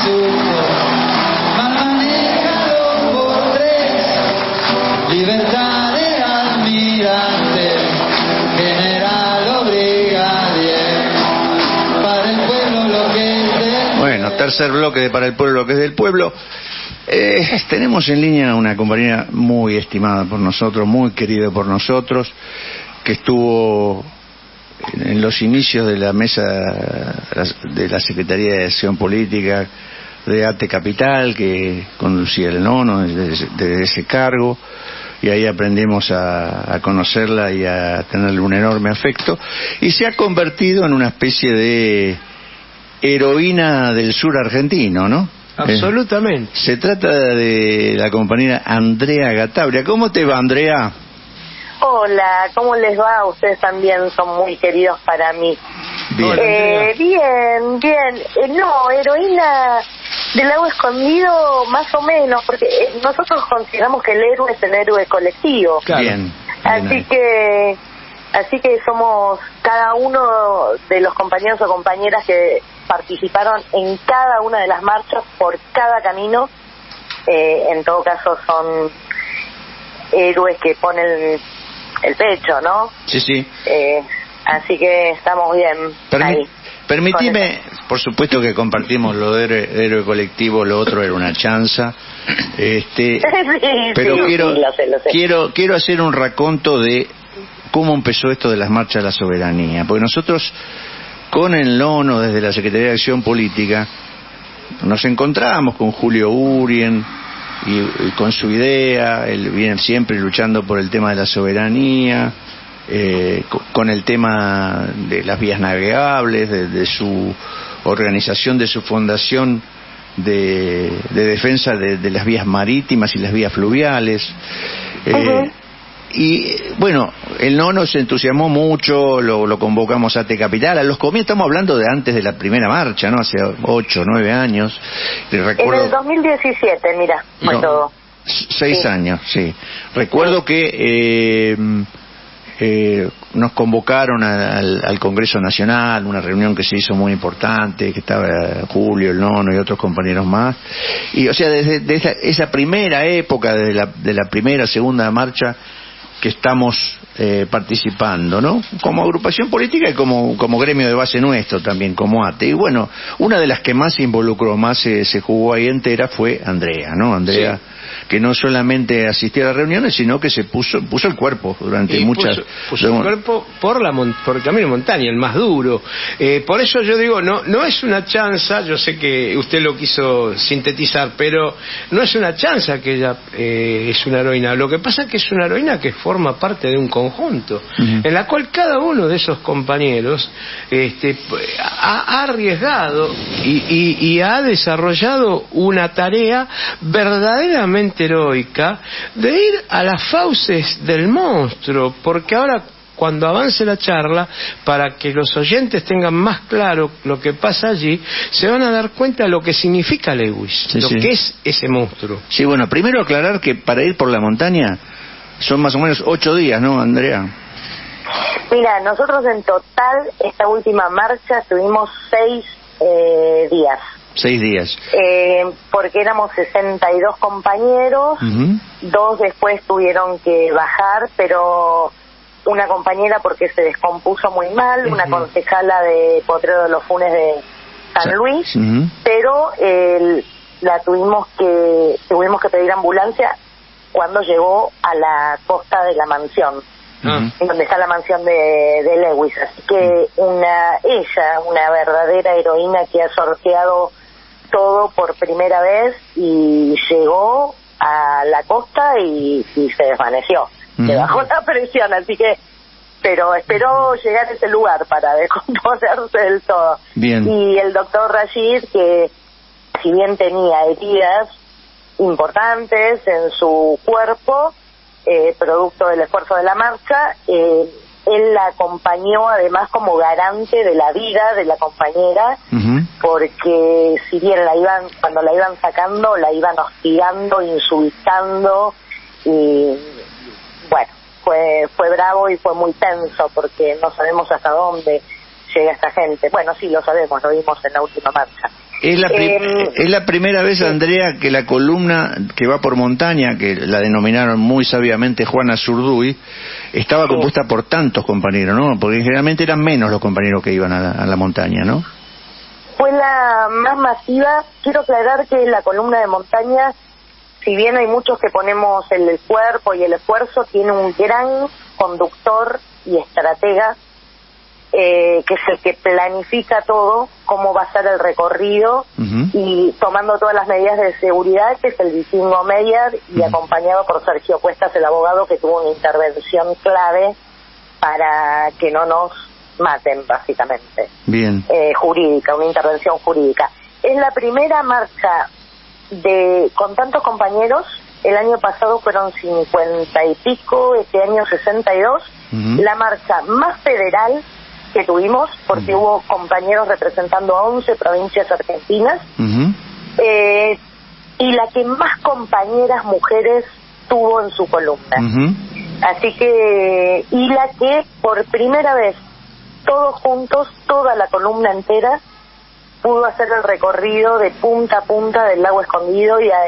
supo, mal manejado por tres, libertad de almirante, general o brigadier, para el pueblo lo que es del... Bueno, tercer bloque de Para el Pueblo lo que es del pueblo. Tenemos en línea una compañera muy estimada por nosotros, muy querida por nosotros, que estuvo en los inicios de la mesa de la Secretaría de Acción Política de ATE Capital, que conducía el nono desde ese cargo, y ahí aprendimos a conocerla y a tenerle un enorme afecto, y se ha convertido en una especie de heroína del sur argentino, ¿no? Absolutamente. Se trata de la compañera Andrea Gattabria. ¿Cómo te va, Andrea? Hola, ¿cómo les va? Ustedes también son muy queridos para mí. Bien. Bien. No, heroína del lago escondido, más o menos, porque nosotros consideramos que el héroe es el héroe colectivo. Claro. Bien. Así que somos cada uno de los compañeros o compañeras que participaron en cada una de las marchas por cada camino. En todo caso son héroes que ponen el pecho, ¿no? Sí. Así que estamos bien ahí. Permitime, por supuesto que compartimos lo de héroe colectivo, lo otro era una chanza, pero lo sé. quiero hacer un raconto de cómo empezó esto de las marchas a la soberanía, porque nosotros con el nono desde la Secretaría de Acción Política nos encontramos con Julio Urien y con su idea. Él viene siempre luchando por el tema de la soberanía, con el tema de las vías navegables, de su organización, de su fundación de defensa de las vías marítimas y las vías fluviales. Y bueno, el nono se entusiasmó mucho, lo convocamos a ATE Capital. A los comienzos, estamos hablando de antes de la primera marcha, ¿no? Hace 8 o 9 años. Recuerdo... En el 2017, mira, fue todo. 6 años, sí. Recuerdo que nos convocaron al Congreso Nacional, una reunión que se hizo muy importante, que estaba Julio, el nono y otros compañeros más. Y, o sea, desde esa primera época, de la primera, segunda marcha, que estamos participando, ¿no? Como agrupación política y como gremio de base nuestro también, como ATE. Y bueno, una de las que más se involucró, más se jugó ahí entera fue Andrea, ¿no? Andrea, sí, que no solamente asistía a las reuniones, sino que se puso el cuerpo durante muchas... Puso el cuerpo por el camino de montaña, el más duro. Por eso yo digo, no es una chanza, yo sé que usted lo quiso sintetizar, pero no es una chanza que ella es una heroína. Lo que pasa es que es una heroína que forma parte de un conjunto, en la cual cada uno de esos compañeros ha arriesgado y ha desarrollado una tarea verdaderamente heroica de ir a las fauces del monstruo, porque ahora, cuando avance la charla, para que los oyentes tengan más claro lo que pasa allí, se van a dar cuenta de lo que significa Lewis, que es ese monstruo. Sí, bueno, primero aclarar que para ir por la montaña son más o menos 8 días, ¿no, Andrea? Mira, nosotros en total, esta última marcha, tuvimos 6 días. 6 días. Porque éramos 62 compañeros, 2 después tuvieron que bajar, pero una compañera porque se descompuso muy mal, una concejala de Potrero de los Funes de San Luis, pero la tuvimos que pedir ambulancia cuando llegó a la costa de la mansión, donde está la mansión de Lewis. Así que una verdadera heroína que ha sorteado todo por primera vez y llegó a la costa y se desvaneció, se bajó la presión, así que pero esperó llegar a ese lugar para descomponerse del todo. Bien. Y el doctor Rashid, que si bien tenía heridas importantes en su cuerpo, producto del esfuerzo de la marcha, él la acompañó además como garante de la vida de la compañera, porque si bien cuando la iban sacando, la iban hostigando, insultando, y bueno, fue bravo y fue muy tenso, porque no sabemos hasta dónde llega esta gente. Bueno, sí lo sabemos, lo vimos en la última marcha. Es la primera vez, Andrea, que la columna que va por montaña, que la denominaron muy sabiamente Juana Zurduy, estaba compuesta por tantos compañeros, ¿no? Porque generalmente eran menos los compañeros que iban a la montaña, ¿no? Fue la más masiva. Quiero aclarar que la columna de montaña, si bien hay muchos que ponemos el cuerpo y el esfuerzo, tiene un gran conductor y estratega, que es el que planifica todo, cómo va a ser el recorrido, y tomando todas las medidas de seguridad, que es el Vikingo Meyer, y acompañado por Sergio Cuestas, el abogado, que tuvo una intervención clave para que no nos maten, básicamente. Bien. Jurídica, una intervención jurídica. Es la primera marcha con tantos compañeros. El año pasado fueron 50 y pico, este año 62. La marcha más federal que tuvimos, porque hubo compañeros representando a 11 provincias argentinas, y la que más compañeras mujeres tuvo en su columna. Así que, y la que por primera vez, todos juntos, toda la columna entera, pudo hacer el recorrido de punta a punta del lago Escondido y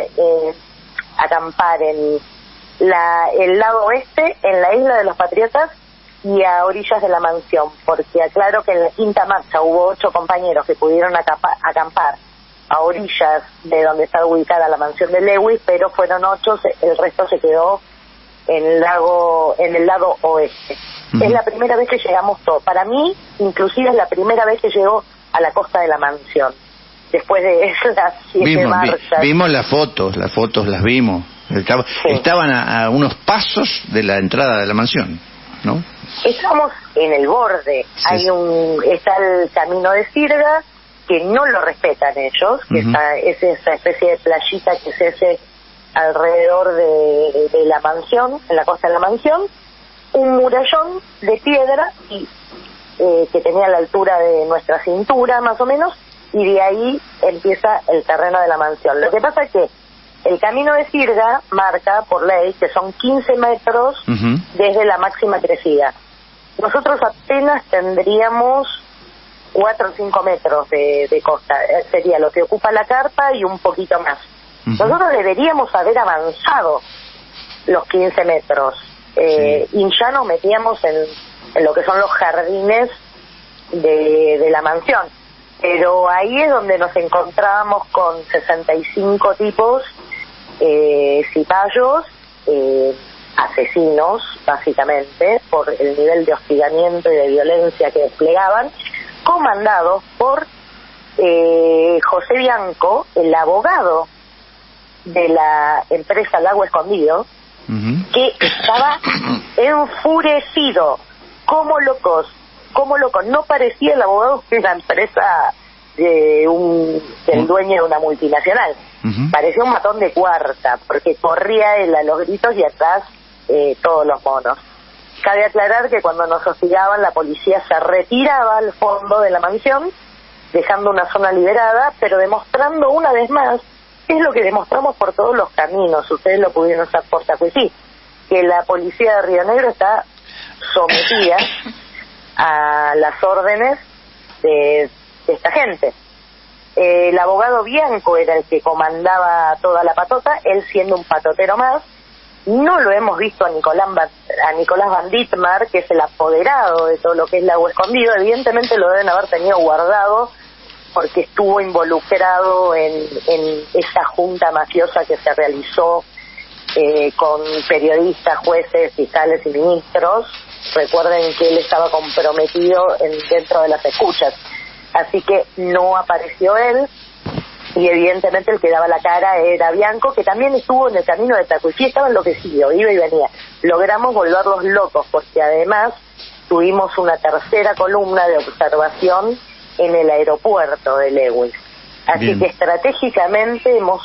acampar en el lado oeste, en la isla de los Patriotas, y a orillas de la mansión, porque aclaro que en la quinta marcha hubo 8 compañeros que pudieron acampar a orillas de donde está ubicada la mansión de Lewis, pero fueron 8, el resto se quedó en el lado oeste. Es la primera vez que llegamos todos. Para mí, inclusive, es la primera vez que llego a la costa de la mansión, después de esas 7 marchas. Vimos las fotos las vimos. Estaban a unos pasos de la entrada de la mansión, ¿no? Estamos en el borde. Sí. Está el camino de Sirga, que no lo respetan ellos, que es esa especie de playita que se hace alrededor de la mansión, en la costa de la mansión, un murallón de piedra y que tenía la altura de nuestra cintura más o menos, y de ahí empieza el terreno de la mansión. Lo que pasa es que el camino de Sirga marca por ley que son 15 metros desde la máxima crecida. Nosotros apenas tendríamos 4 o 5 metros de costa, sería lo que ocupa la carpa y un poquito más. Nosotros deberíamos haber avanzado los 15 metros, y ya nos metíamos en lo que son los jardines de la mansión. Pero ahí es donde nos encontrábamos con 65 tipos, cipayos, asesinos, básicamente, por el nivel de hostigamiento y de violencia que desplegaban, comandados por José Bianco, el abogado de la empresa Lago Escondido, que estaba enfurecido, como locos, no parecía el abogado de una empresa del dueño de una multinacional, parecía un matón de cuarta, porque corría él a los gritos y atrás todos los monos. Cabe aclarar que cuando nos hostigaban, la policía se retiraba al fondo de la mansión, dejando una zona liberada, pero demostrando una vez más, es lo que demostramos por todos los caminos, ustedes lo pudieron saber por Tacuicí, que la policía de Río Negro está sometida a las órdenes de esta gente. El abogado Bianco era el que comandaba toda la patota, él siendo un patotero más. No lo hemos visto a Nicolás Van Dittmar, que es el apoderado de todo lo que es Lago Escondido. Evidentemente lo deben haber tenido guardado porque estuvo involucrado en esa junta mafiosa que se realizó con periodistas, jueces, fiscales y ministros. Recuerden que él estaba comprometido dentro de las escuchas, así que no apareció él, y evidentemente el que daba la cara era Bianco, que también estuvo en el camino de Tacuicí, estaba enloquecido, iba y venía. Logramos volverlos locos, porque además tuvimos una tercera columna de observación en el aeropuerto de Lewis. Así Bien. Que estratégicamente hemos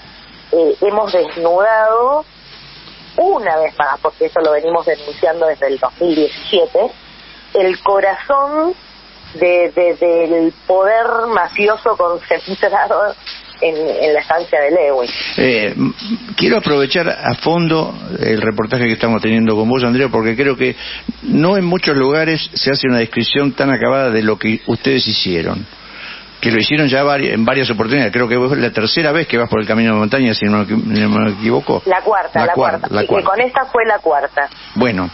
desnudado una vez más, porque eso lo venimos denunciando desde el 2017, el corazón del poder mafioso concentrado en la estancia de Lewis. Quiero aprovechar a fondo el reportaje que estamos teniendo con vos, Andrea, porque creo que no en muchos lugares se hace una descripción tan acabada de lo que ustedes hicieron. Que lo hicieron ya en varias oportunidades. Creo que es la tercera vez que vas por el camino de montaña, si no me equivoco. La cuarta. Que con esta fue la cuarta. Bueno,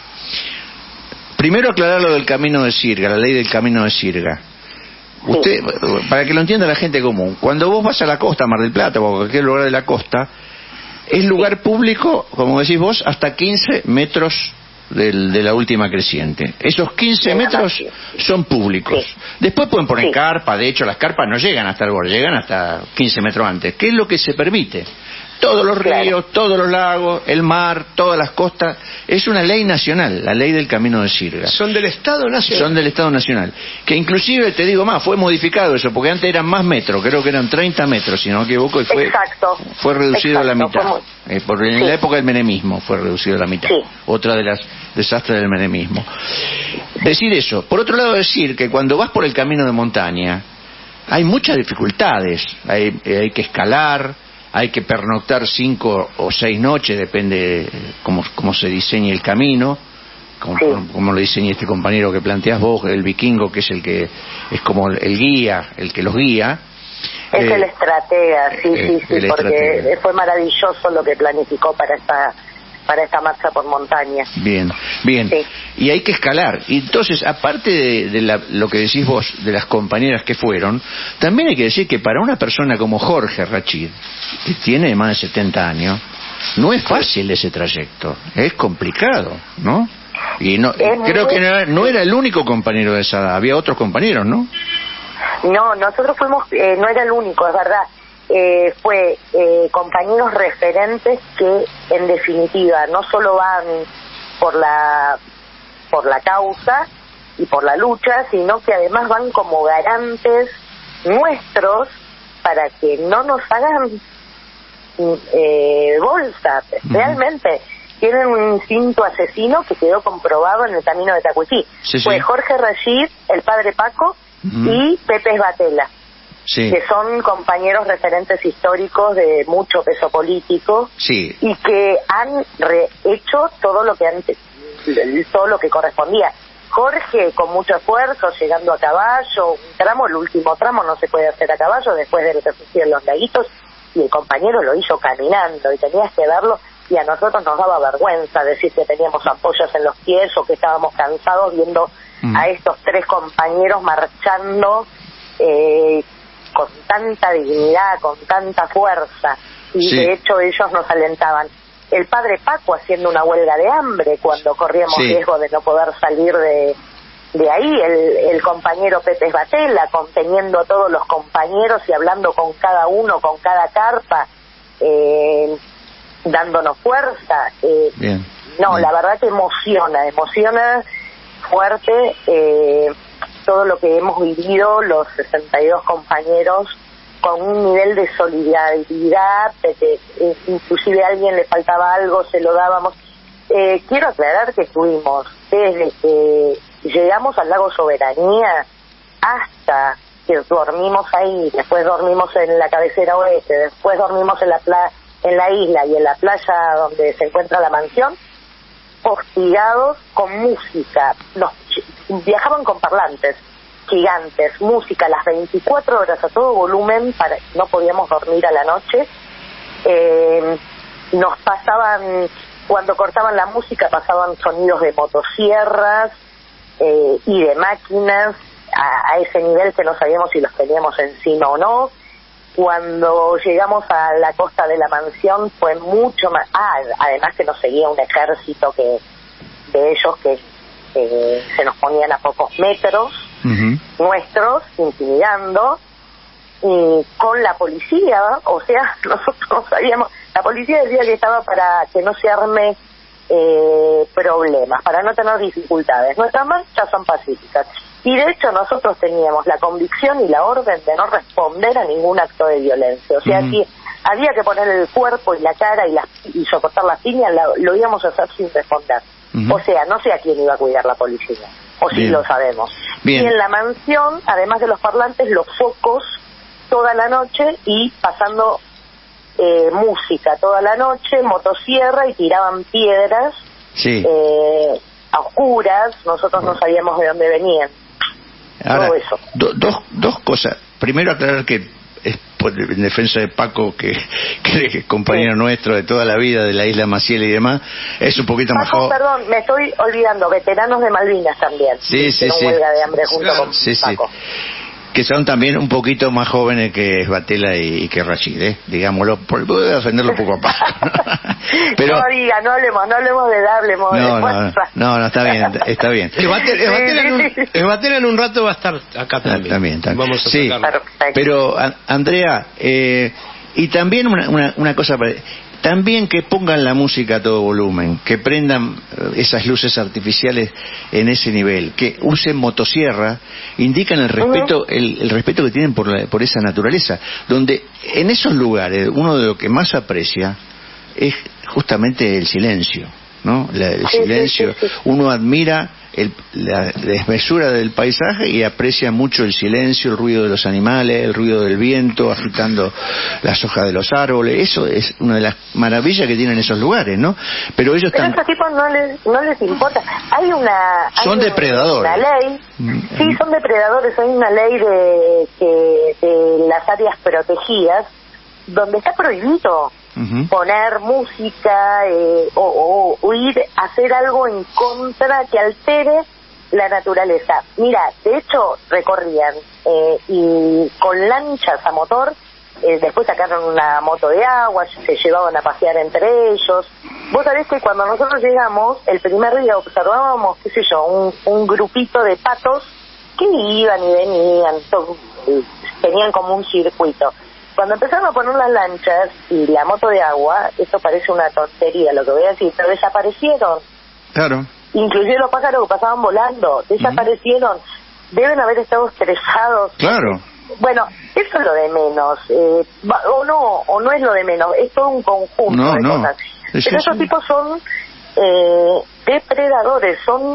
primero aclarar lo del camino de Sirga, la ley del camino de Sirga. Usted, para que lo entienda la gente común, cuando vos vas a la costa, Mar del Plata o a cualquier lugar de la costa, es lugar público, como decís vos, hasta 15 metros de la última creciente. Esos 15 metros son públicos. Después pueden poner carpa, de hecho las carpas no llegan hasta el borde, llegan hasta 15 metros antes. ¿Qué es lo que se permite? Todos los ríos, todos los lagos, el mar, todas las costas. Es una ley nacional, la ley del camino de Sirga. Son del Estado Nacional. Son del Estado Nacional. Que inclusive, te digo más, fue modificado eso, porque antes eran más metros, creo que eran 30 metros, si no me equivoco, y fue reducido a la mitad. En la época del menemismo fue reducido a la mitad. Otra de las desastres del menemismo. Decir eso. Por otro lado, decir que cuando vas por el camino de montaña, hay muchas dificultades. Hay que escalar, hay que pernoctar 5 o 6 noches, depende cómo se diseñe el camino, como lo diseñe este compañero que planteas vos, el vikingo, que es el que es como el guía, el que los guía. Es el estratega, porque fue maravilloso lo que planificó para esta marcha por montaña. Bien. Sí. Y hay que escalar. Y entonces, aparte de lo que decís vos, de las compañeras que fueron, también hay que decir que para una persona como Jorge Rachid, que tiene más de 70 años, no es fácil ese trayecto. Es complicado, ¿no? Y creo que no era el único compañero de esa edad. Había otros compañeros, ¿no? No, nosotros fuimos, no era el único, es verdad. Fue compañeros referentes que en definitiva no solo van por la causa y por la lucha, sino que además van como garantes nuestros para que no nos hagan bolsa. Realmente tienen un instinto asesino que quedó comprobado en el camino de Tacuití. Fue Jorge Rachid, el padre Paco y Pepe Batela. Que son compañeros referentes históricos de mucho peso político y que han hecho todo lo que correspondía. Jorge con mucho esfuerzo, llegando a caballo, el último tramo no se puede hacer a caballo después de que se los laguitos, y el compañero lo hizo caminando y tenías que verlo, y a nosotros nos daba vergüenza decir que teníamos apoyos en los pies o que estábamos cansados viendo a estos 3 compañeros marchando con tanta dignidad, con tanta fuerza, y de hecho ellos nos alentaban. El padre Paco haciendo una huelga de hambre cuando corríamos riesgo de no poder salir de ahí, el compañero Pepe Batela conteniendo a todos los compañeros y hablando con cada uno, con cada carpa, dándonos fuerza. La verdad que emociona fuerte todo lo que hemos vivido los 62 compañeros, con un nivel de solidaridad, de que inclusive a alguien le faltaba algo, se lo dábamos. Quiero aclarar que estuvimos desde que llegamos al lago Soberanía hasta que dormimos ahí, después dormimos en la cabecera oeste, después dormimos en la isla y en la playa donde se encuentra la mansión, hostigados con música. Viajaban con parlantes gigantes, música las 24 horas a todo volumen, no podíamos dormir a la noche. Nos pasaban, cuando cortaban la música, pasaban sonidos de motosierras y de máquinas a ese nivel que no sabíamos si los teníamos encima o no. Cuando llegamos a la costa de la mansión fue mucho más. Además que nos seguía un ejército de ellos que se nos ponían a pocos metros nuestros, intimidando, y con la policía, o sea, nosotros no sabíamos. La policía decía que estaba para que no se arme problemas, para no tener dificultades. Nuestras marchas son pacíficas. Y de hecho nosotros teníamos la convicción y la orden de no responder a ningún acto de violencia. O sea, si había que poner el cuerpo y la cara y soportar las piñas, lo íbamos a hacer sin responder. O sea, no sé a quién iba a cuidar la policía, o si lo sabemos. Y en la mansión, además de los parlantes, los focos toda la noche y pasando música toda la noche, motosierra, y tiraban piedras a oscuras. Nosotros no sabíamos de dónde venían. Ahora, todo eso. dos cosas. primero aclarar que es en defensa de Paco, que es compañero nuestro de toda la vida de la isla Maciel y demás, es un poquito más joven. Perdón, me estoy olvidando, veteranos de Malvinas también. Sí. Huelga de hambre junto con Paco. Que son también un poquito más jóvenes que Sbatella y que Rachid, digámoslo, voy a defenderlo poco a poco. Pero no hablemos de edad, hablemos de fuerza. No, está bien. Sbatella en un rato va a estar acá también. Vamos a sacarlo. Pero Andrea, y también una cosa, también que pongan la música a todo volumen, que prendan esas luces artificiales en ese nivel, que usen motosierra, indican el respeto, el respeto que tienen por esa naturaleza, donde en esos lugares uno de lo que más aprecia es justamente el silencio, ¿no? El silencio. Uno admira la desmesura del paisaje y aprecia mucho el silencio, el ruido de los animales, el ruido del viento agitando las hojas de los árboles. Eso es una de las maravillas que tienen esos lugares, ¿no? Pero ellos a estos tipos no les importa. Son depredadores. Una ley, sí, son depredadores. Hay una ley de las áreas protegidas donde está prohibido poner música o ir a hacer algo en contra que altere la naturaleza. Mira, de hecho recorrían y con lanchas a motor, después sacaron una moto de agua, se llevaban a pasear entre ellos. Vos sabés que cuando nosotros llegamos, el primer día observábamos, qué sé yo, un grupito de patos que iban y venían, tenían como un circuito. Cuando empezaron a poner las lanchas y la moto de agua, esto parece una tontería lo que voy a decir, pero desaparecieron. Claro. Inclusive los pájaros que pasaban volando, desaparecieron. Deben haber estado estresados. Claro. Bueno, eso es lo de menos. O no es lo de menos, es todo un conjunto de cosas. Pero esos tipos son depredadores, son...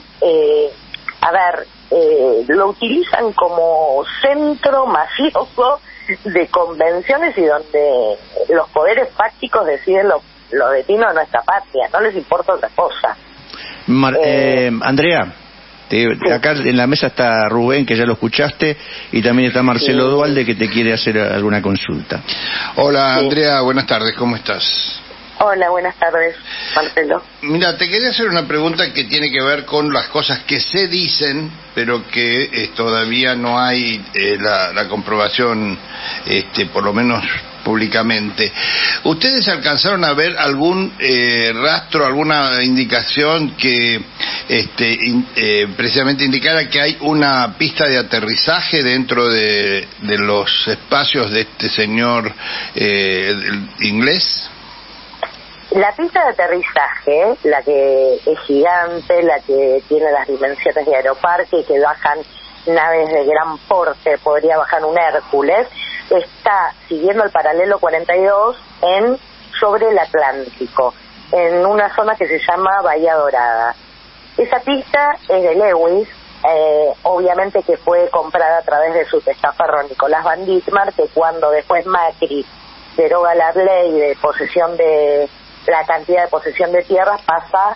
lo utilizan como centro mafioso de convenciones y donde los poderes fácticos deciden lo destino de nuestra patria, no les importa otra cosa. Andrea, acá en la mesa está Rubén, que ya lo escuchaste, y también está Marcelo Dualde, que te quiere hacer alguna consulta. Hola Andrea, buenas tardes, ¿cómo estás? Hola, buenas tardes, Marcelo. Mira, te quería hacer una pregunta que tiene que ver con las cosas que se dicen, pero que todavía no hay la comprobación, por lo menos públicamente. ¿Ustedes alcanzaron a ver algún rastro, alguna indicación que precisamente indicara que hay una pista de aterrizaje dentro de los espacios de este señor inglés? La pista de aterrizaje, la que es gigante, la que tiene las dimensiones de aeroparque y que bajan naves de gran porte, podría bajar un Hércules, está siguiendo el paralelo 42 sobre el Atlántico, en una zona que se llama Bahía Dorada. Esa pista es de Lewis, obviamente que fue comprada a través de su testaferro Nicolás Van Dittmar, que cuando después Macri deroga la ley de posesión de la cantidad de posesión de tierras pasa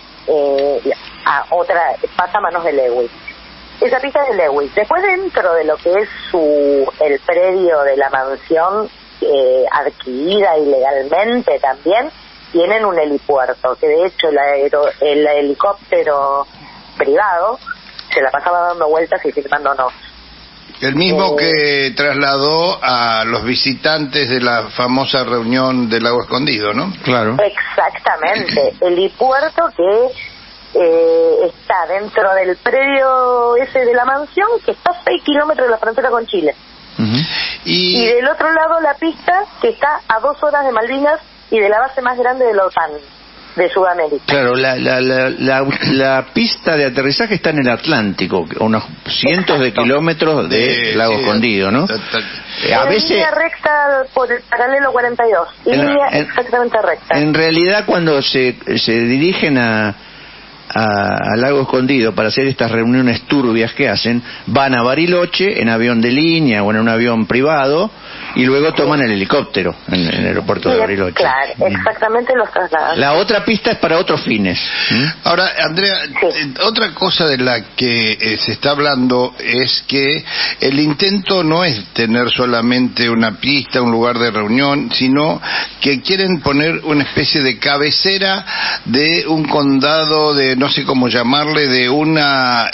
a manos de Lewis. Esa pista es de Lewis. Después, dentro de lo que es el predio de la mansión adquirida ilegalmente también, tienen un helipuerto, que de hecho el helicóptero privado se la pasaba dando vueltas y filmándonos. El mismo que trasladó a los visitantes de la famosa reunión del Lago Escondido, ¿no? Claro. Exactamente. El helipuerto que está dentro del predio ese de la mansión, que está a 6 kilómetros de la frontera con Chile. Y del otro lado la pista, que está a 2 horas de Malvinas y de la base más grande de la OTAN de Sudamérica. Claro, la pista de aterrizaje está en el Atlántico, unos cientos de kilómetros de Lago Escondido, ¿no? A veces línea recta por el paralelo 42, línea exactamente recta. En realidad, cuando se dirigen a al Lago Escondido para hacer estas reuniones turbias que hacen, van a Bariloche en avión de línea o en un avión privado y luego toman el helicóptero en el aeropuerto de Bariloche. Claro, exactamente, los trasladan. La otra pista es para otros fines. Ahora, Andrea, otra cosa de la que se está hablando es que el intento no es tener solamente una pista, un lugar de reunión, sino que quieren poner una especie de cabecera de un condado, de no sé cómo llamarle, de una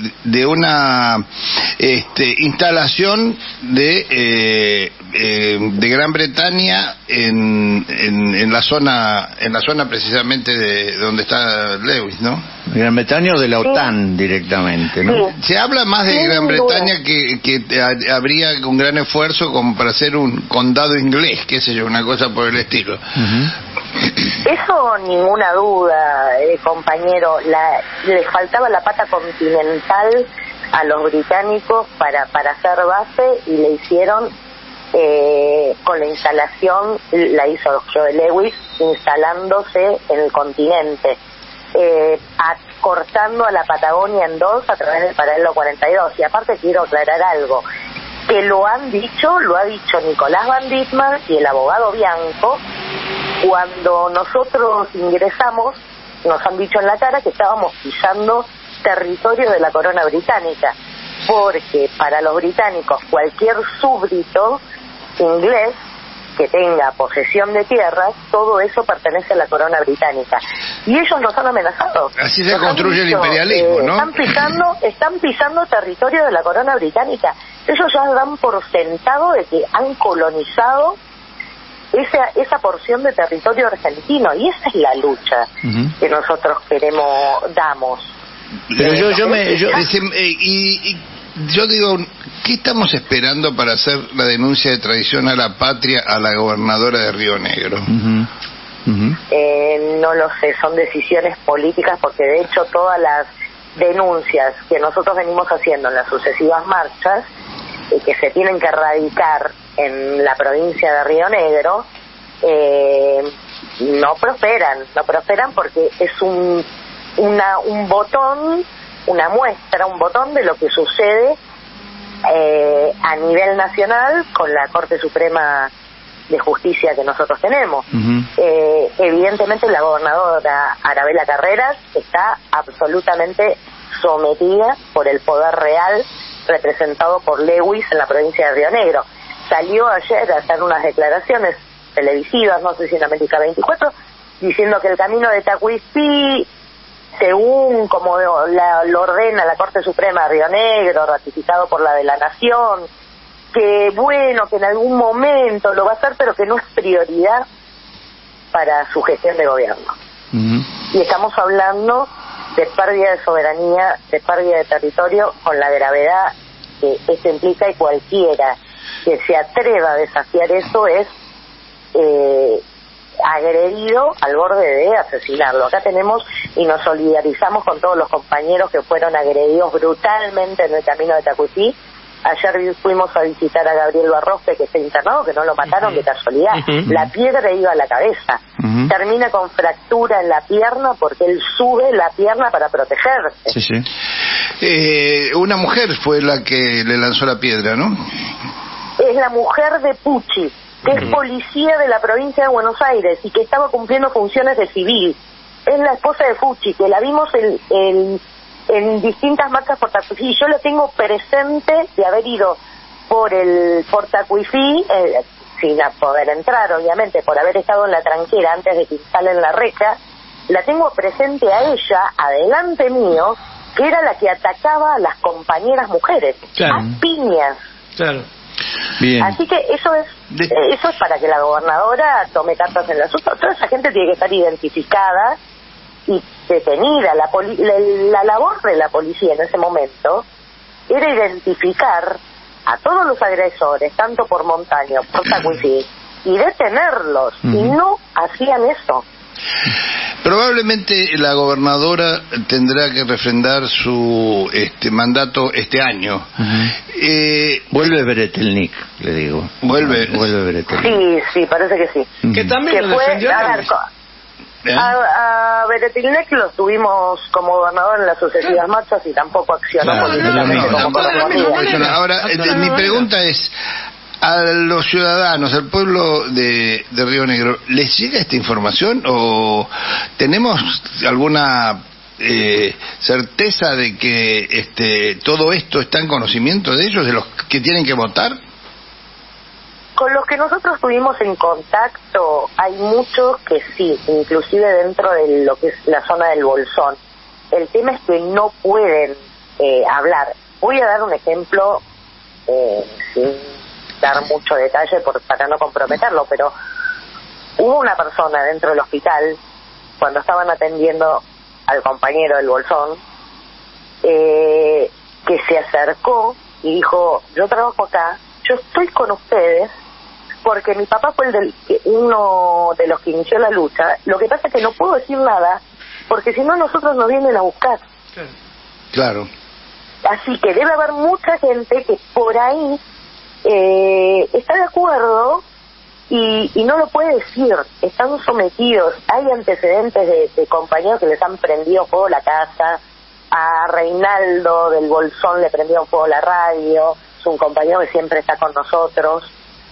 instalación de Gran Bretaña en la zona precisamente de donde está Lewis, ¿no? Gran Bretaña o de la OTAN directamente, ¿no? Sí. Se habla más de Gran Bretaña que habría un gran esfuerzo como para hacer un condado inglés, qué sé yo, una cosa por el estilo. Eso ninguna duda, compañero. Les faltaba la pata continental a los británicos para hacer base y le hicieron con la instalación, la hizo Joe Lewis instalándose en el continente, cortando a la Patagonia en dos a través del paralelo 42. Y aparte quiero aclarar algo, que lo ha dicho Nicolás Van Ditmar y el abogado Bianco. Cuando nosotros ingresamos, nos han dicho en la cara que estábamos pisando territorio de la corona británica, porque para los británicos cualquier súbdito inglés que tenga posesión de tierras, todo eso pertenece a la corona británica. Y ellos nos han amenazado. Así se construye el imperialismo, ¿no? Están pisando territorio de la corona británica. Ellos ya dan por sentado de que han colonizado esa porción de territorio argentino, y esa es la lucha que nosotros damos. Pero yo digo, ¿qué estamos esperando para hacer la denuncia de traición a la patria a la gobernadora de Río Negro? No lo sé, son decisiones políticas, porque de hecho todas las denuncias que nosotros venimos haciendo en las sucesivas marchas, que se tienen que erradicar en la provincia de Río Negro, no prosperan porque es un botón, una muestra, un botón de lo que sucede a nivel nacional con la Corte Suprema de Justicia que nosotros tenemos. Evidentemente la gobernadora Arabella Carreras está absolutamente sometida por el poder real representado por Lewis en la provincia de Río Negro. Salió ayer a hacer unas declaraciones televisivas, no sé si en América 24, diciendo que el camino de Tacuispí, según como lo ordena la Corte Suprema de Río Negro, ratificado por la de la Nación, que bueno, que en algún momento lo va a hacer, pero que no es prioridad para su gestión de gobierno. Y estamos hablando de pérdida de soberanía, de pérdida de territorio, con la gravedad que esto implica, y cualquiera que se atreva a desafiar eso es agredido al borde de asesinarlo. Acá tenemos y nos solidarizamos con todos los compañeros que fueron agredidos brutalmente en el camino de Tacuispí. Ayer fuimos a visitar a Gabriel Barroste, que está internado, que no lo mataron de casualidad. La piedra iba a la cabeza. Termina con fractura en la pierna porque él sube la pierna para protegerse. Una mujer fue la que le lanzó la piedra, ¿no? Es la mujer de Pucci, que es policía de la provincia de Buenos Aires y que estaba cumpliendo funciones de civil. Es la esposa de Pucci, que la vimos en distintas marchas por Tacuispí. Yo lo tengo presente de haber ido por Tacuispí, sin poder entrar, obviamente, por haber estado en la tranquera antes de que instalen la reja. La tengo presente a ella, adelante mío, que era la que atacaba a las compañeras mujeres, a piñas. Claro. Bien. Así que eso es para que la gobernadora tome cartas en el asunto. Toda esa gente tiene que estar identificada y detenida. La labor de la policía en ese momento era identificar a todos los agresores, tanto por Montaño, por Tacuispí, y detenerlos, y no hacían eso. Probablemente la gobernadora tendrá que refrendar su mandato este año. Vuelve Beretelnik, le digo. Vuelve Beretelnik. Sí, parece que sí. Que también lo defendió. A Beretilnec lo tuvimos como gobernador en las sucesivas marchas y tampoco accionó políticamente como gobernador. Ahora, mi pregunta es, a los ciudadanos, al pueblo de Río Negro, ¿les llega esta información o tenemos alguna certeza de que todo esto está en conocimiento de ellos, de los que tienen que votar? Con los que nosotros estuvimos en contacto, hay muchos que sí, inclusive dentro de lo que es la zona del Bolsón. El tema es que no pueden hablar. Voy a dar un ejemplo sin dar mucho detalle para no comprometerlo, pero hubo una persona dentro del hospital, cuando estaban atendiendo al compañero del Bolsón, que se acercó y dijo: yo trabajo acá, yo estoy con ustedes porque mi papá fue uno de los que inició la lucha. Lo que pasa es que no puedo decir nada porque si no nosotros nos vienen a buscar. Claro. Así que debe haber mucha gente que por ahí está de acuerdo y no lo puede decir. Están sometidos. Hay antecedentes de compañeros que les han prendido fuego la casa. A Reinaldo del Bolsón le prendieron fuego la radio. Es un compañero que siempre está con nosotros.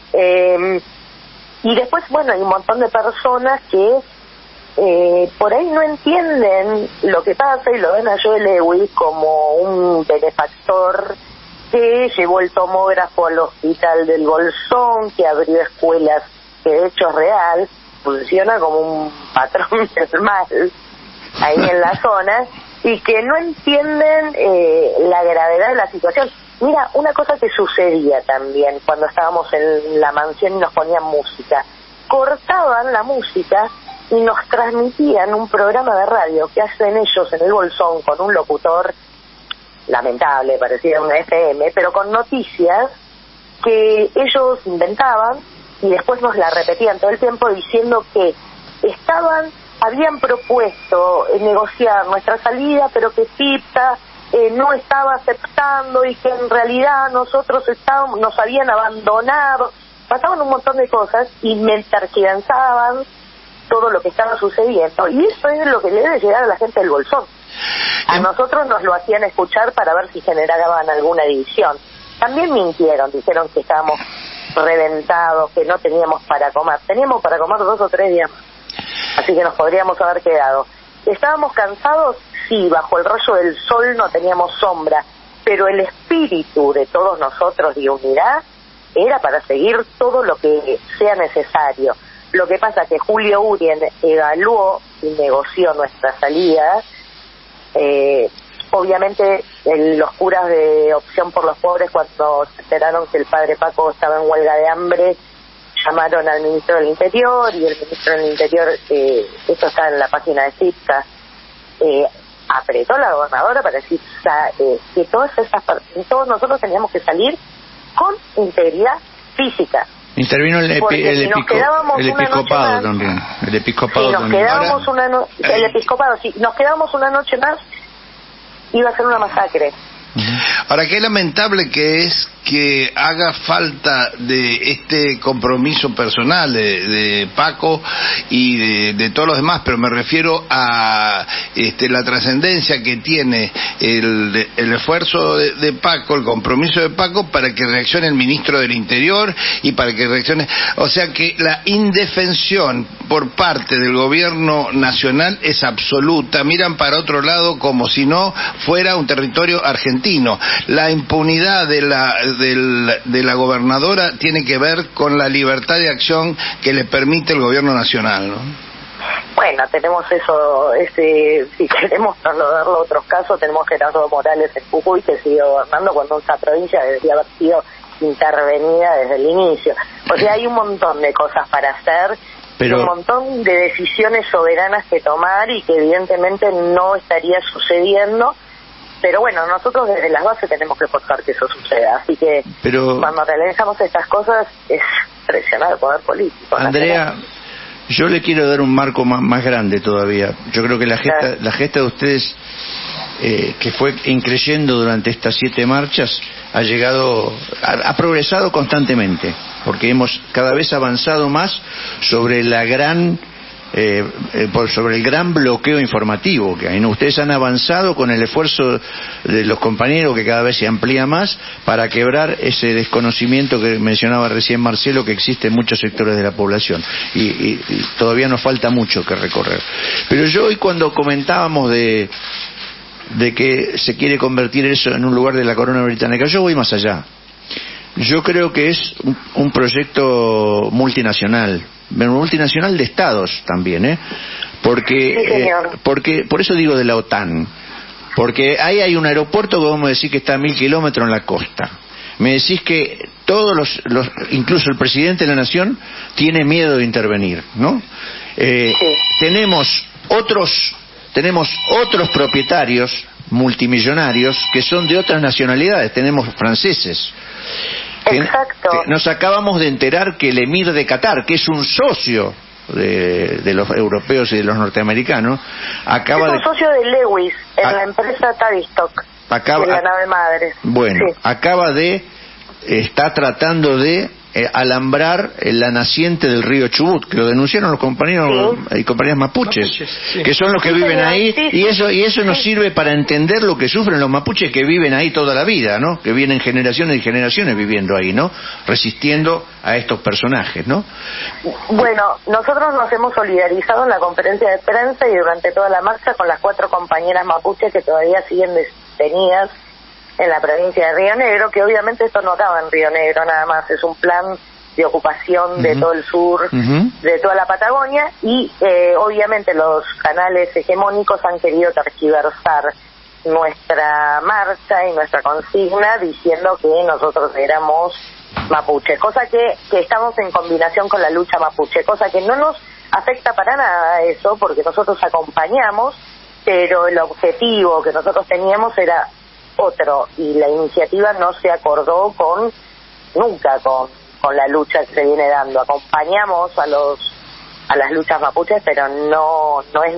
Y después, bueno, hay un montón de personas que por ahí no entienden lo que pasa y lo ven a Joe Lewis como un benefactor que llevó el tomógrafo al hospital del Bolsón, que abrió escuelas, que de hecho es real, funciona como un patrón del mal ahí en la zona, y que no entienden la gravedad de la situación. Mira, una cosa que sucedía también cuando estábamos en la mansión y nos ponían música, cortaban la música y nos transmitían un programa de radio que hacen ellos en el Bolsón con un locutor lamentable, parecía una FM, pero con noticias que ellos inventaban y después nos la repetían todo el tiempo diciendo que habían propuesto negociar nuestra salida, pero que CIPTA no estaba aceptando y que en realidad nosotros nos habían abandonado. Pasaban un montón de cosas y me tergiversaban todo lo que estaba sucediendo, y eso es lo que le debe llegar a la gente del Bolsón. A nosotros nos lo hacían escuchar para ver si generaban alguna división. También mintieron, dijeron que estábamos reventados, que no teníamos para comer. Teníamos para comer 2 o 3 días más, así que nos podríamos haber quedado. ¿Estábamos cansados? Sí, bajo el rayo del sol no teníamos sombra, pero el espíritu de todos nosotros de unidad era para seguir todo lo que sea necesario. Lo que pasa es que Julio Urien evaluó y negoció nuestra salida. Obviamente los curas de Opción por los Pobres, cuando se enteraron que el padre Paco estaba en huelga de hambre, llamaron al ministro del Interior, y el ministro del Interior, esto está en la página de CIPTA, apretó a la gobernadora para decir que todos nosotros teníamos que salir con integridad física. Intervino el episcopado también. El episcopado también. El episcopado, sí. Nos quedábamos una noche más, iba a ser una masacre. Ahora, qué lamentable que es que haga falta de este compromiso personal de Paco y de todos los demás, pero me refiero a la trascendencia que tiene el esfuerzo de Paco, el compromiso de Paco para que reaccione el ministro del Interior y para que reaccione, o sea que la indefensión por parte del gobierno nacional es absoluta, miran para otro lado como si no fuera un territorio argentino. La impunidad de la gobernadora tiene que ver con la libertad de acción que le permite el gobierno nacional, ¿no? Bueno, tenemos eso, si queremos trasladarlo a otros casos, tenemos Gerardo Morales en Jujuy, que sigue gobernando cuando esa provincia debería haber sido intervenida desde el inicio. O sea, hay un montón de cosas para hacer, un montón de decisiones soberanas que tomar y que evidentemente no estaría sucediendo. Pero bueno, nosotros desde las bases tenemos que forzar que eso suceda. Así que cuando realizamos estas cosas es presionar el poder político. Andrea, yo le quiero dar un marco más grande todavía. Yo creo que la gesta de ustedes, que fue increyendo durante estas 7 marchas, ha progresado constantemente, porque hemos cada vez avanzado más sobre la gran sobre el gran bloqueo informativo que hay, ¿no? Ustedes han avanzado con el esfuerzo de los compañeros, que cada vez se amplía más, para quebrar ese desconocimiento que mencionaba recién Marcelo, que existe en muchos sectores de la población, y todavía nos falta mucho que recorrer. Pero yo hoy, cuando comentábamos de que se quiere convertir eso en un lugar de la corona británica, yo voy más allá. Yo creo que es un proyecto multinacional de estados también, porque por eso digo de la OTAN, porque ahí hay un aeropuerto que vamos a decir que está a 1000 kilómetros en la costa. Me decís que todos incluso el presidente de la nación tiene miedo de intervenir, ¿no? Tenemos otros propietarios multimillonarios que son de otras nacionalidades. Tenemos franceses. Exacto. Nos acabamos de enterar que el emir de Qatar, que es un socio de los europeos y de los norteamericanos, es un socio de Lewis en la empresa Tavistock, en la nave madre. Bueno, está tratando de alambrar la naciente del río Chubut, que lo denunciaron los compañeros y compañeras mapuches, que son los que viven ahí, y eso nos sirve para entender lo que sufren los mapuches que viven ahí toda la vida, ¿no? Que vienen generaciones y generaciones viviendo ahí, ¿no? Resistiendo a estos personajes, ¿no? Bueno, nosotros nos hemos solidarizado en la conferencia de prensa y durante toda la marcha con las 4 compañeras mapuches que todavía siguen detenidas en la provincia de Río Negro, que obviamente esto no acaba en Río Negro nada más, es un plan de ocupación de todo el sur, de toda la Patagonia, y obviamente los canales hegemónicos han querido tergiversar nuestra marcha y nuestra consigna diciendo que nosotros éramos mapuche, cosa que estamos en combinación con la lucha mapuche, cosa que no nos afecta para nada eso, porque nosotros acompañamos, pero el objetivo que nosotros teníamos era otro, y la iniciativa no se acordó nunca con la lucha que se viene dando. Acompañamos a las luchas mapuches, pero no es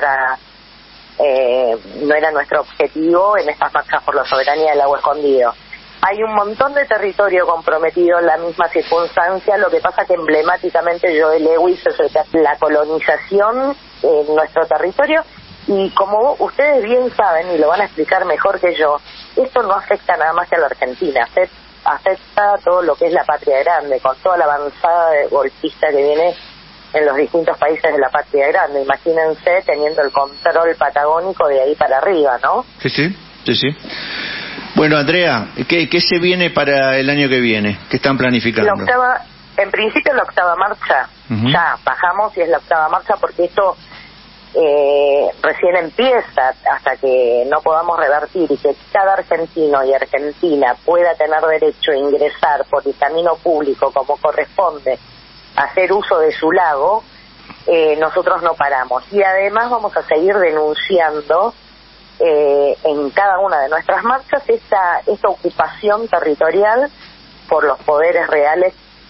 no era nuestro objetivo en estas marchas por la soberanía del Lago Escondido. Hay un montón de territorio comprometido en la misma circunstancia, lo que pasa que emblemáticamente Joe Lewis es la colonización en nuestro territorio. Y como ustedes bien saben, y lo van a explicar mejor que yo, esto no afecta nada más que a la Argentina, afecta todo lo que es la patria grande, con toda la avanzada golpista que viene en los distintos países de la patria grande. Imagínense teniendo el control patagónico de ahí para arriba, ¿no? Sí. Bueno, Andrea, ¿qué se viene para el año que viene? ¿Qué están planificando? En principio la 8ª marcha, ya bajamos y es la 8ª marcha porque esto recién empieza, hasta que no podamos revertir y que cada argentino y argentina pueda tener derecho a ingresar por el camino público como corresponde, a hacer uso de su lago, nosotros no paramos. Y además vamos a seguir denunciando en cada una de nuestras marchas esta ocupación territorial por los poderes reales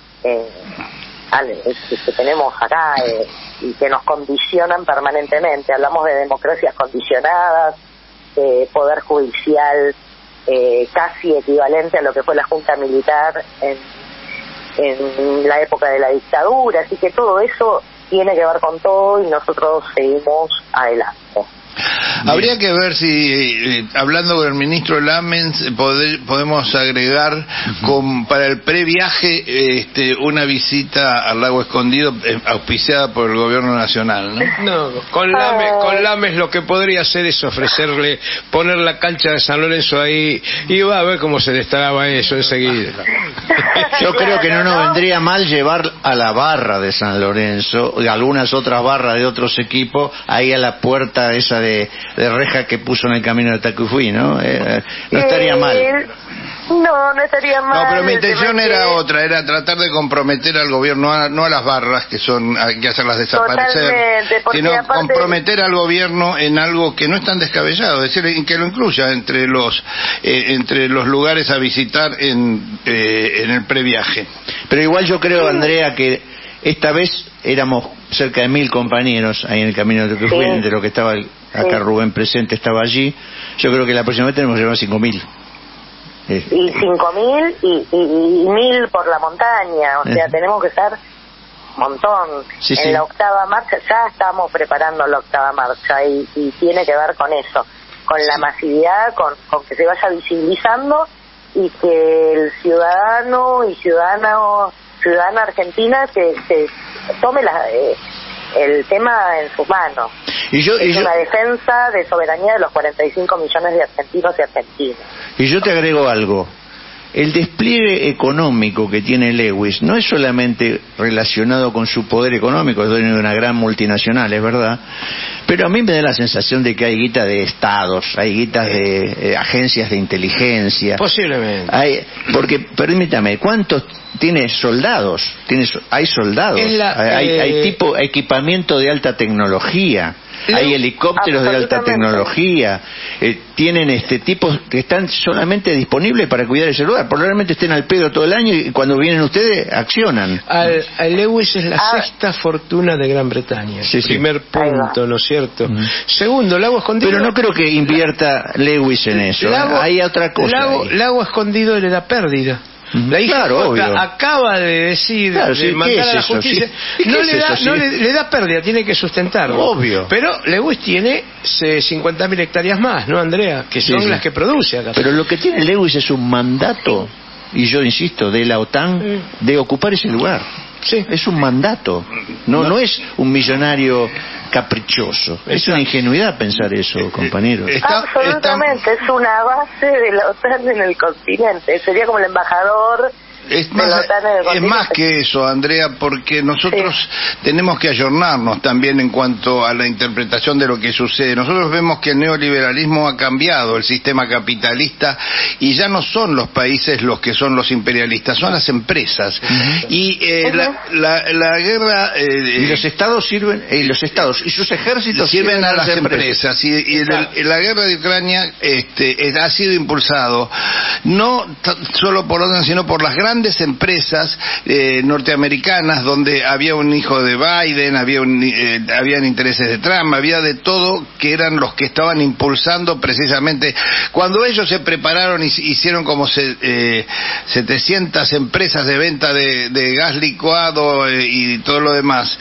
que tenemos acá y que nos condicionan permanentemente. Hablamos de democracias condicionadas, de poder judicial casi equivalente a lo que fue la Junta Militar en la época de la dictadura, así que todo eso tiene que ver con todo y nosotros seguimos adelante. Habría que ver si, hablando con el ministro Lamens, podemos agregar para el previaje una visita al Lago Escondido auspiciada por el gobierno nacional, ¿no? No, con Lamens lo que podría hacer es ofrecerle poner la cancha de San Lorenzo ahí y va a ver cómo se le instalaba eso enseguida. Yo creo que no nos vendría mal llevar a la barra de San Lorenzo y algunas otras barras de otros equipos ahí a la puerta esa de reja que puso en el camino de Tacuifí, ¿no? No estaría mal. No estaría mal. No, pero mi intención era otra, era tratar de comprometer al gobierno, no a las barras, que hay que hacerlas desaparecer, sino comprometer al gobierno en algo que no es tan descabellado, es decir, que lo incluya entre los lugares a visitar en el previaje. Pero igual yo creo, Andrea, que esta vez éramos cerca de 1000 compañeros ahí en el camino de Tacuifí, de lo que estaba acá Rubén presente estaba allí. Yo creo que la próxima vez tenemos que llevar 5000. Y 5.000 y 1.000 por la montaña, o sea, tenemos que estar montón. Sí, en sí. la octava marcha, ya estamos preparando la octava marcha y tiene que ver con eso, con la masividad, con que se vaya visibilizando y que el ciudadano y ciudadana argentina se tome el tema en sus manos. Es una defensa de soberanía de los 45 millones de argentinos y argentinas. Y yo te agrego algo. El despliegue económico que tiene Lewis no es solamente relacionado con su poder económico, es dueño de una gran multinacional, es verdad, pero a mí me da la sensación de que hay guita de estados, hay guitas de agencias de inteligencia. Posiblemente. Porque, permítame, ¿cuántos tiene soldados? Hay soldados, hay tipo equipamiento de alta tecnología. Hay helicópteros de alta tecnología, tienen tipos que están solamente disponibles para cuidar el lugar. Probablemente estén al pedo todo el año y cuando vienen ustedes accionan. Lewis es la sexta fortuna de Gran Bretaña. Sí, Primer punto, ¿no es cierto? Segundo, Lago Escondido. Pero no creo que invierta Lewis en eso. Hay otra cosa. Lago Escondido le da pérdida. La hija acaba de decir, de mandar a la justicia, le da pérdida, tiene que sustentarlo. Obvio. Pero Lewis tiene 50.000 hectáreas más, ¿no, Andrea? Que son las que produce acá. Pero lo que tiene Lewis es un mandato, y yo insisto, de la OTAN, de ocupar ese lugar. Sí. Es un mandato, no es un millonario caprichoso. Es una ingenuidad pensar eso, compañeros. Absolutamente, es una base de la OTAN en el continente. Sería como el embajador. Es más que eso, Andrea, porque nosotros tenemos que ayornarnos también en cuanto a la interpretación de lo que sucede. Nosotros vemos que el neoliberalismo ha cambiado el sistema capitalista y ya no son los países los que son los imperialistas, son las empresas. Y la guerra... y los estados sirven, los estados y sus ejércitos sirven a las empresas. Y la guerra de Ucrania ha sido impulsado no solo por orden, sino por las grandes empresas norteamericanas, donde había un hijo de Biden, habían intereses de Trump, había de todo, que eran los que estaban impulsando precisamente. Cuando ellos se prepararon y hicieron como 700 empresas de venta de gas licuado y todo lo demás,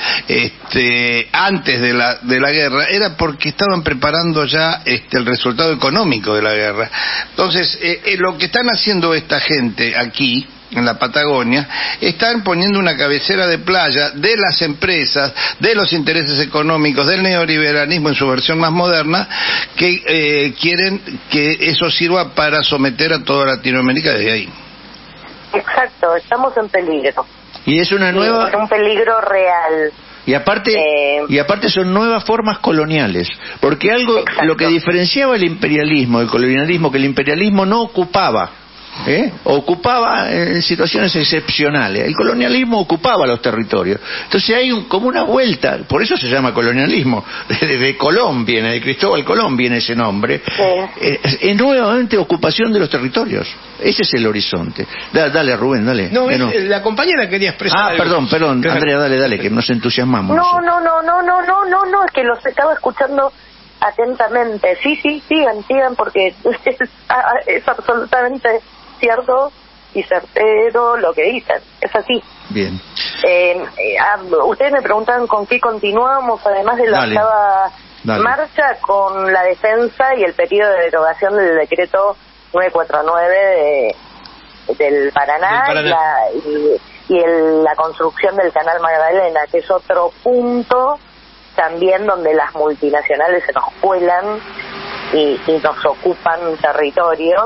antes de la guerra, era porque estaban preparando ya el resultado económico de la guerra. Entonces, lo que están haciendo esta gente aquí en la Patagonia, están poniendo una cabecera de playa de las empresas, de los intereses económicos, del neoliberalismo en su versión más moderna, que quieren que eso sirva para someter a toda Latinoamérica desde ahí. Exacto, estamos en peligro. Y es una nueva... un peligro real. Y aparte son nuevas formas coloniales, porque lo que diferenciaba el imperialismo del colonialismo, que el imperialismo no ocupaba, ocupaba en situaciones excepcionales. El colonialismo ocupaba los territorios. Entonces hay como una vuelta, por eso se llama colonialismo. De Colón viene, de Cristóbal Colón viene ese nombre. Es nuevamente ocupación de los territorios. Ese es el horizonte. Dale, Rubén, dale. No, la compañera quería expresar. Perdón, Andrea, dale, que nos entusiasmamos. No, es que los estaba escuchando atentamente. Sí, sigan, porque es absolutamente cierto y certero lo que dicen, es así. Bien. Ustedes me preguntaban con qué continuamos, además de la octava marcha, con la defensa y el pedido de derogación del decreto 949 del Paraná, y la construcción del Canal Magdalena, que es otro punto también donde las multinacionales se nos cuelan y nos ocupan territorio.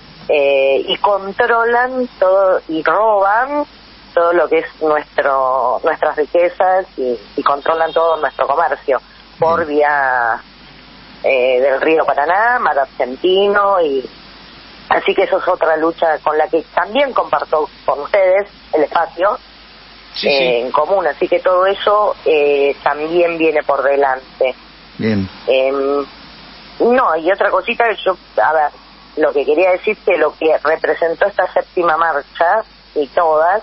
Y controlan todo y roban todo lo que es nuestras riquezas y controlan todo nuestro comercio por vía del río Paraná, mar argentino, y así que eso es otra lucha con la que también comparto con ustedes el espacio en común, así que todo eso también viene por delante. Bien. No, y otra cosita que lo que quería decir, que lo que representó esta séptima marcha, y todas,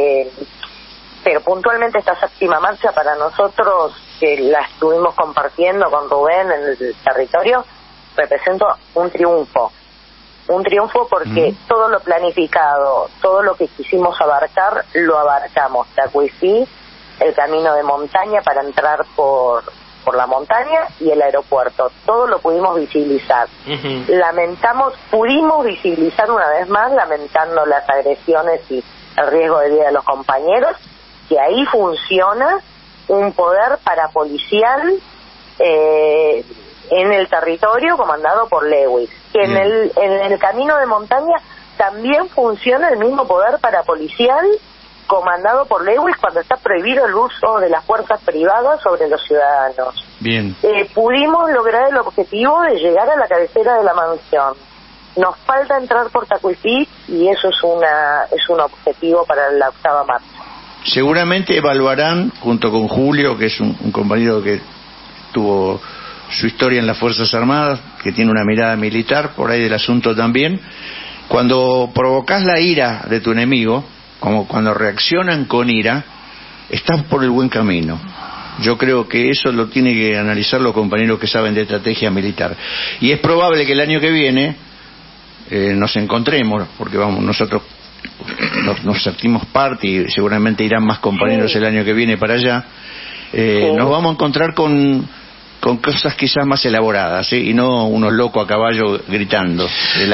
pero puntualmente esta séptima marcha para nosotros, que la estuvimos compartiendo con Rubén en el territorio, representa un triunfo porque todo lo planificado, todo lo que quisimos abarcar, lo abarcamos. Tacuicí el camino de montaña para entrar por la montaña y el aeropuerto. Todo lo pudimos visibilizar. Pudimos visibilizar una vez más, lamentando las agresiones y el riesgo de vida de los compañeros, que ahí funciona un poder parapolicial en el territorio comandado por Lewis, que en el camino de montaña también funciona el mismo poder parapolicial comandado por Lewis cuando está prohibido el uso de las fuerzas privadas sobre los ciudadanos. Bien. Pudimos lograr el objetivo de llegar a la cabecera de la mansión. Nos falta entrar por Tacuipí y eso es un objetivo para la 8ª marcha. Seguramente evaluarán, junto con Julio, que es un compañero que tuvo su historia en las Fuerzas Armadas, que tiene una mirada militar por ahí del asunto también, cuando provocas la ira de tu enemigo, como cuando reaccionan con ira, estás por el buen camino. Yo creo que eso lo tienen que analizar los compañeros que saben de estrategia militar. Y es probable que el año que viene nos encontremos, porque nosotros nos sentimos parte y seguramente irán más compañeros el año que viene para allá. Nos vamos a encontrar con cosas quizás más elaboradas, ¿sí? Y no unos locos a caballo gritando.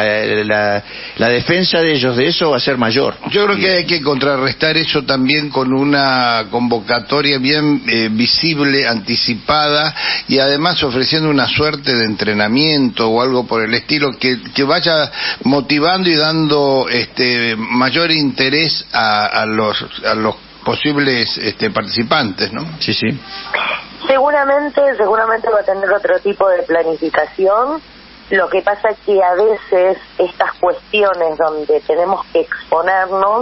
La defensa de ellos de eso va a ser mayor. Yo creo que hay que contrarrestar eso también con una convocatoria bien visible, anticipada, y además ofreciendo una suerte de entrenamiento o algo por el estilo que vaya motivando y dando mayor interés a los posibles participantes, ¿no? Sí, sí. Seguramente va a tener otro tipo de planificación. Lo que pasa es que a veces estas cuestiones donde tenemos que exponernos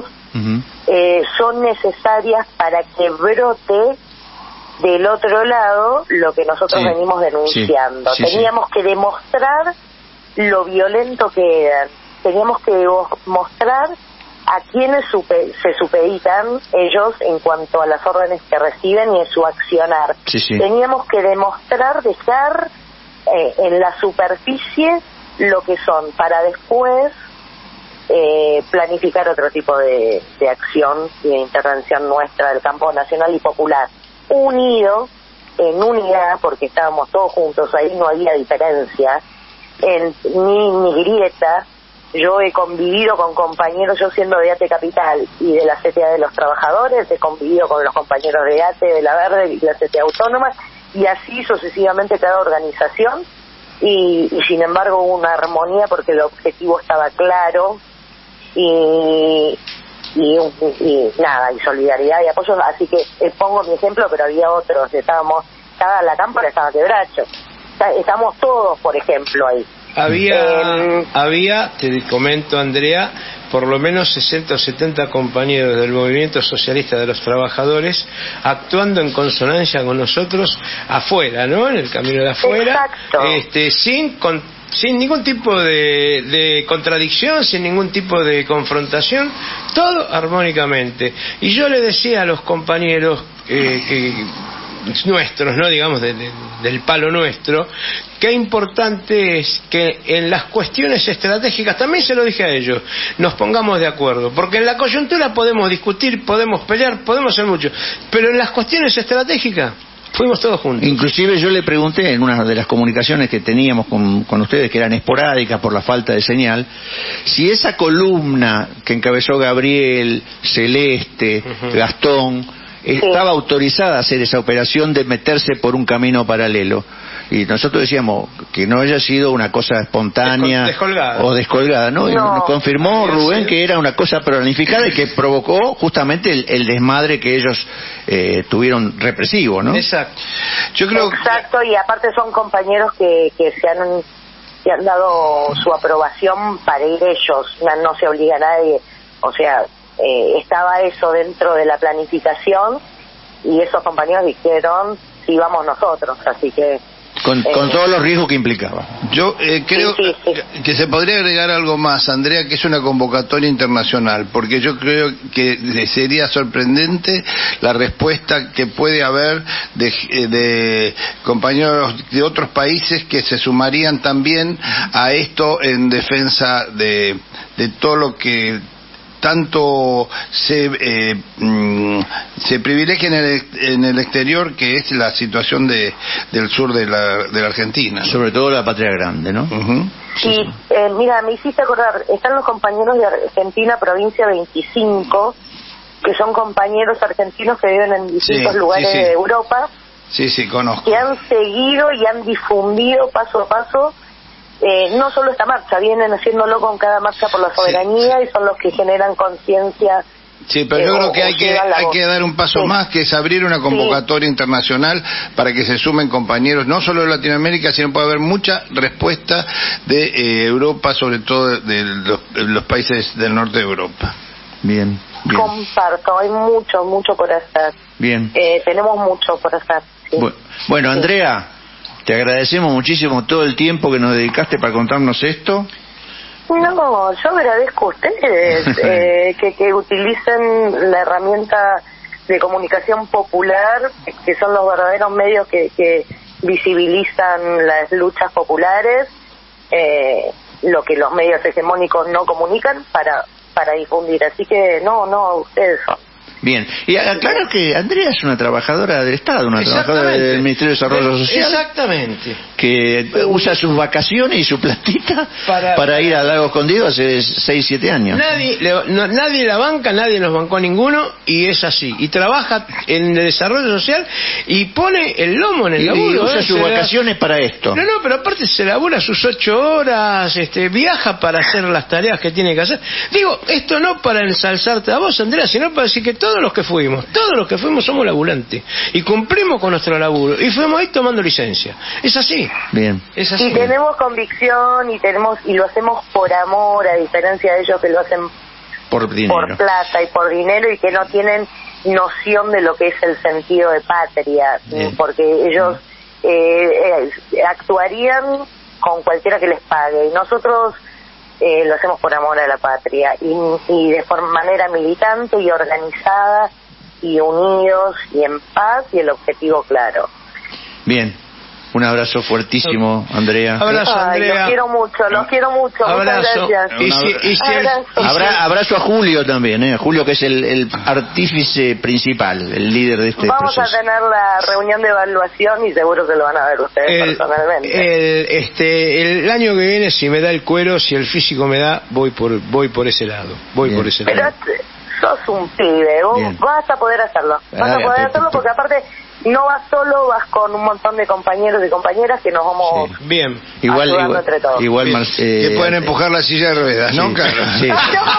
son necesarias para que brote del otro lado lo que nosotros venimos denunciando. Teníamos que demostrar lo violento que eran. Teníamos que mostrar a quienes se supeditan ellos en cuanto a las órdenes que reciben y en su accionar. Teníamos que dejar en la superficie lo que son para después planificar otro tipo de acción y de intervención nuestra del campo nacional y popular, unido en unidad, porque estábamos todos juntos, ahí no había diferencia, ni grieta. Yo he convivido con compañeros, yo siendo de ATE Capital y de la CTA de los Trabajadores, he convivido con los compañeros de ATE, de la Verde y la CTA Autónoma, y así sucesivamente cada organización, y sin embargo hubo una armonía porque el objetivo estaba claro, y solidaridad y apoyo. Así que pongo mi ejemplo, pero había otros, la cámpora estaba quebracho, estamos todos, por ejemplo, ahí. Había, te comento, Andrea, por lo menos 60 o 70 compañeros del Movimiento Socialista de los Trabajadores actuando en consonancia con nosotros afuera, ¿no? En el camino de afuera. Exacto. Sin ningún tipo de contradicción, sin ningún tipo de confrontación, todo armónicamente. Y yo le decía a los compañeros nuestros, no digamos del palo nuestro, qué importante es que en las cuestiones estratégicas, también se lo dije a ellos, nos pongamos de acuerdo, porque en la coyuntura podemos discutir, podemos pelear, podemos hacer mucho, pero en las cuestiones estratégicas fuimos todos juntos. Inclusive yo le pregunté en una de las comunicaciones que teníamos con ustedes, que eran esporádicas por la falta de señal, si esa columna que encabezó Gabriel, Celeste, Gastón, estaba autorizada a hacer esa operación de meterse por un camino paralelo. Y nosotros decíamos que no haya sido una cosa espontánea o descolgada, ¿no? Y nos confirmó Rubén que era una cosa planificada y que provocó justamente el desmadre que ellos tuvieron represivo, ¿no? Exacto. Yo creo Exacto, y aparte son compañeros que se han dado su aprobación para ir ellos, no se obliga a nadie, o sea, estaba eso dentro de la planificación y esos compañeros dijeron sí, vamos nosotros, así que con todos los riesgos que implicaba. Yo creo que se podría agregar algo más, Andrea, que es una convocatoria internacional, porque yo creo que sería sorprendente la respuesta que puede haber de compañeros de otros países que se sumarían también a esto en defensa de todo lo que tanto se privilegia en el exterior, que es la situación del sur de la Argentina, ¿no? Sobre todo la patria grande, ¿no? Sí, mira, me hiciste acordar, están los compañeros de Argentina, provincia 25, que son compañeros argentinos que viven en distintos lugares de Europa. Sí, conozco. Que han seguido y han difundido paso a paso, no solo esta marcha, vienen haciéndolo con cada marcha por la soberanía y son los que generan conciencia. Sí, pero yo creo que hay que dar un paso más, que es abrir una convocatoria internacional para que se sumen compañeros, no solo de Latinoamérica, sino puede haber mucha respuesta de Europa, sobre todo de los países del norte de Europa. Bien. Comparto, hay mucho por hacer. Bien. Tenemos mucho por hacer. Sí. Bueno, Andrea, te agradecemos muchísimo todo el tiempo que nos dedicaste para contarnos esto. No, yo agradezco a ustedes que utilicen la herramienta de comunicación popular, que son los verdaderos medios que visibilizan las luchas populares, lo que los medios hegemónicos no comunican para difundir. Así que no, ustedes. Bien, y aclaro que Andrea es una trabajadora del Estado, una trabajadora del Ministerio de Desarrollo Social. Exactamente. Que usa sus vacaciones y su platita para ir al Lago Escondido hace 6, 7 años. Nadie la banca, nadie nos bancó a ninguno, y es así. Y trabaja en el desarrollo social y pone el lomo en el laburo. Y usa sus vacaciones para esto. No, pero aparte se labura sus 8 horas, viaja para hacer las tareas que tiene que hacer. Digo, esto no para ensalzarte a vos, Andrea, sino para decir que todos los que fuimos somos laburantes y cumplimos con nuestro laburo y fuimos ahí tomando licencia. Es así. Bien. Es así. Y tenemos convicción y lo hacemos por amor, a diferencia de ellos que lo hacen por dinero, por plata y por dinero, y que no tienen noción de lo que es el sentido de patria. Bien. Porque ellos actuarían con cualquiera que les pague, y nosotros lo hacemos por amor a la patria y de manera militante y organizada y unidos y en paz y el objetivo claro. Bien, un abrazo fuertísimo, Andrea. Abrazo, Andrea. Los quiero mucho. Abrazo. Muchas gracias. Abrazo a Julio también, a Julio, que es el artífice principal, el líder de este proceso. Vamos a tener la reunión de evaluación y seguro que lo van a ver ustedes personalmente. El año que viene, si me da el cuero, si el físico me da, voy por ese lado. Por ese lado. Pero sos un pibe, vos vas a poder hacerlo. Porque aparte no vas solo, vas con un montón de compañeros y compañeras que nos vamos ayudando entre todos. Que pueden empujar la silla de ruedas, ¿no? Claro. Sí.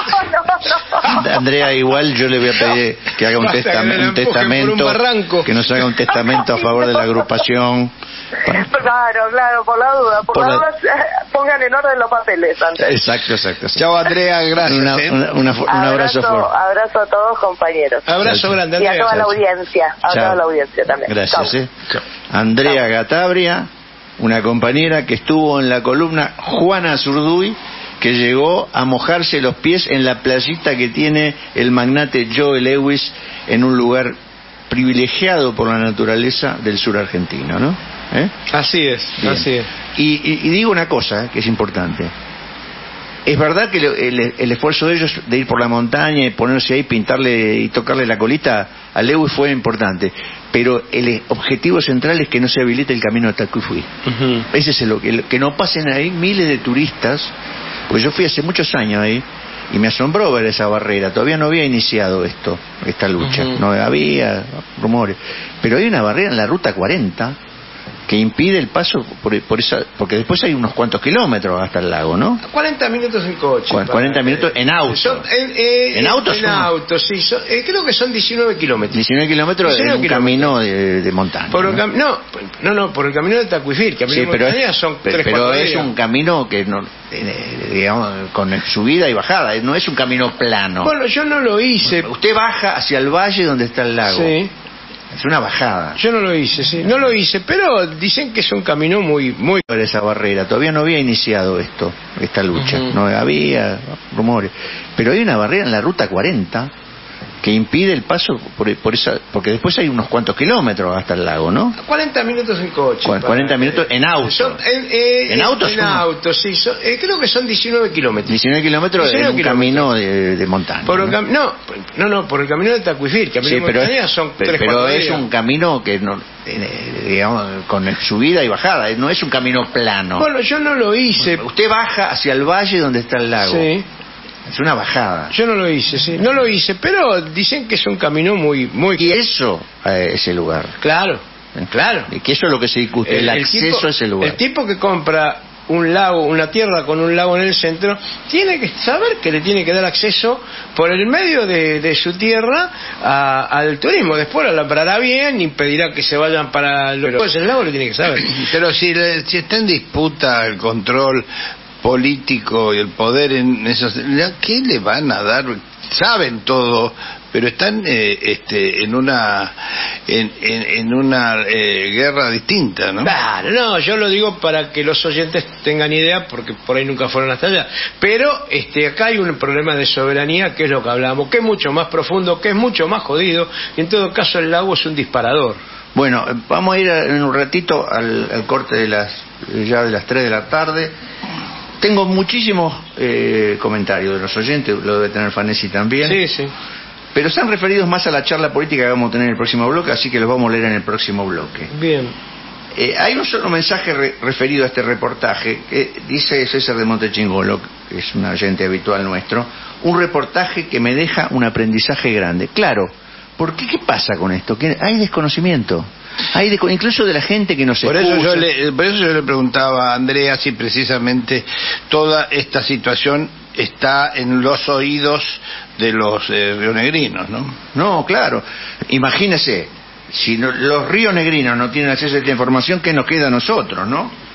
No. Andrea, igual yo le voy a pedir que haga un testamento, que nos haga un testamento a favor de la agrupación. Claro, por la duda. Por la duda, pongan en orden los papeles antes. Exacto. Chao, Andrea, gracias. Un abrazo fuerte. Abrazo a todos, compañeros. Abrazo grande, Andrea. Y a toda la audiencia. Toda la audiencia también. Gracias. Andrea Gatabria, una compañera que estuvo en la columna Juana Zurduy, que llegó a mojarse los pies en la playita que tiene el magnate Joe Lewis, en un lugar privilegiado por la naturaleza del sur argentino, ¿no? Así es. Y digo una cosa que es importante. Es verdad que el esfuerzo de ellos de ir por la montaña y ponerse ahí, pintarle y tocarle la colita a Lewis fue importante, pero el objetivo central es que no se habilite el camino de Tacuifui. Ese es que no pasen ahí miles de turistas, porque yo fui hace muchos años ahí y me asombró ver esa barrera. Todavía no había iniciado esta lucha, no había rumores, pero hay una barrera en la ruta 40 que impide el paso por esa, porque después hay unos cuantos kilómetros hasta el lago, ¿no? 40 minutos en coche. 40 minutos en auto. En auto, sí. Creo que son 19 kilómetros. 19 kilómetros en un camino de montaña. Por el camino de Tacuifir, que a mí son 3-4 pero es un camino que no, digamos, con subida y bajada, no es un camino plano. Bueno, yo no lo hice. Usted baja hacia el valle donde está el lago. Sí. Es una bajada. Yo no lo hice, pero dicen que es un camino muy por esa barrera. Todavía no había iniciado esta lucha, no había rumores, pero hay una barrera en la ruta 40 que impide el paso por esa, porque después hay unos cuantos kilómetros hasta el lago, ¿no? 40 minutos en coche. 40 minutos en auto. En auto, sí. Creo que son 19 kilómetros. 19 kilómetros en un camino de montaña. Por el por el camino de Tacuifil. Camino de montaña son 3-4 pero es días. un camino que no, digamos, con subida y bajada, no es un camino plano. Bueno, yo no lo hice. Usted baja hacia el valle donde está el lago. Sí. Es una bajada. Yo no lo hice, sí. No lo hice, pero dicen que es un camino muy... Y eso es el lugar. Claro. Y que eso es lo que se discute, el acceso a ese lugar. El tipo que compra un lago, una tierra con un lago en el centro, tiene que saber que le tiene que dar acceso por el medio de su tierra al turismo. Después lo labrará bien, impedirá que se vayan para pues el lago lo tiene que saber. Pero si está en disputa el control político y el poder en esos, ¿qué le van a dar? Saben todo, pero están en una guerra distinta, ¿no? Claro, no, yo lo digo para que los oyentes tengan idea, porque por ahí nunca fueron hasta allá. Pero acá hay un problema de soberanía, que es lo que hablamos, que es mucho más profundo, que es mucho más jodido, y en todo caso el lago es un disparador. Bueno, vamos a ir en un ratito al corte de las 3 de la tarde. Tengo muchísimos comentarios de los oyentes, lo debe tener Fanesi también. Sí. Pero están referidos más a la charla política que vamos a tener en el próximo bloque, así que los vamos a leer en el próximo bloque. Bien. Hay un solo mensaje referido a este reportaje, que dice César de Montechingolo, que es un oyente habitual nuestro, un reportaje que me deja un aprendizaje grande. Claro, ¿por qué? ¿Qué pasa con esto? Que hay desconocimiento. Incluso de la gente que nos escucha. Por eso yo le preguntaba a Andrea si precisamente toda esta situación está en los oídos de los rionegrinos, ¿no? No, claro. Imagínese, si los rionegrinos no tienen acceso a esta información, ¿qué nos queda a nosotros, no?